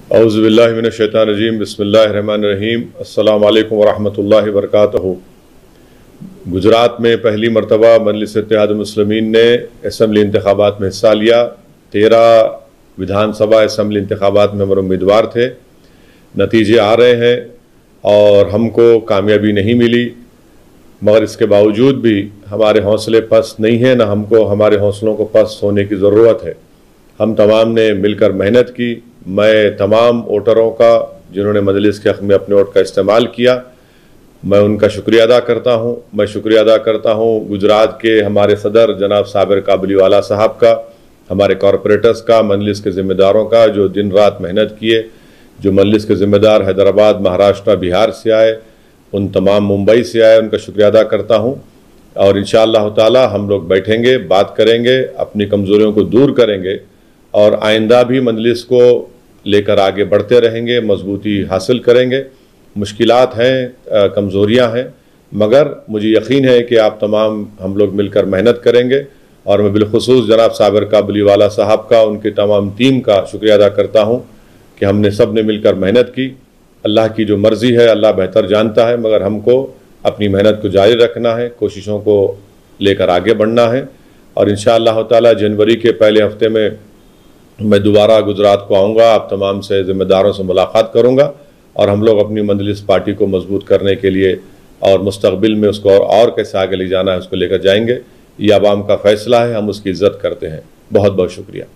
औज़ुबिल्लाहि मिनश्शैतानिर्रजीम बिस्मिल्लाहिर्रहमानिर्रहीम अस्सलामु अलैकुम वरहमतुल्लाहि वबरकातुहू। गुजरात में पहली मरतबा मजलिस इत्तेहादुल मुस्लिमीन ने असम्बली इंतखाबात में हिस्सा लिया। 13 विधानसभा असम्बली इंतखाबात में हमारे उम्मीदवार थे। नतीजे आ रहे हैं और हमको कामयाबी नहीं मिली, मगर इसके बावजूद भी हमारे हौसले पस्त नहीं हैं, न हमको हमारे हौसलों को पस्त होने की ज़रूरत है। हम तमाम ने मिलकर मेहनत की। मैं तमाम वोटरों का जिन्होंने मजलिस के हक़ में अपने वोट का इस्तेमाल किया, मैं उनका शुक्रिया अदा करता हूँ। मैं शुक्रिया अदा करता हूँ गुजरात के हमारे सदर जनाब साबिर काबुलीवाला साहब का, हमारे कॉरपोरेटर्स का, मजलिस के ज़िम्मेदारों का जो दिन रात मेहनत किए। जो मजलिस के ज़िम्मेदार हैदराबाद, महाराष्ट्र, बिहार से आए, उन तमाम मुंबई से आए, उनका शुक्रिया अदा करता हूँ। और इंशाअल्लाह ताला हम लोग बैठेंगे, बात करेंगे, अपनी कमज़ोरियों को दूर करेंगे और आइंदा भी मजलिस को लेकर आगे बढ़ते रहेंगे, मजबूती हासिल करेंगे। मुश्किलात हैं, कमज़ोरियाँ हैं, मगर मुझे यकीन है कि आप तमाम हम लोग मिलकर मेहनत करेंगे। और मैं बिलखुसूस जनाब साबिर काबुलीवाला साहब का, उनकी तमाम टीम का शुक्रिया अदा करता हूँ कि हमने सब ने मिलकर मेहनत की। अल्लाह की जो मर्ज़ी है अल्लाह बेहतर जानता है, मगर हमको अपनी मेहनत को जारी रखना है, कोशिशों को लेकर आगे बढ़ना है। और इंशाअल्लाह ताला जनवरी के पहले हफ्ते में मैं दोबारा गुजरात को आऊँगा, आप तमाम से ज़िम्मेदारों से मुलाकात करूँगा और हम लोग अपनी मजलिस पार्टी को मजबूत करने के लिए और मुस्तक़बिल में उसको और कैसे आगे ले जाना है उसको लेकर जाएंगे। ये आवाम का फ़ैसला है, हम उसकी इज़्ज़त करते हैं। बहुत बहुत शुक्रिया।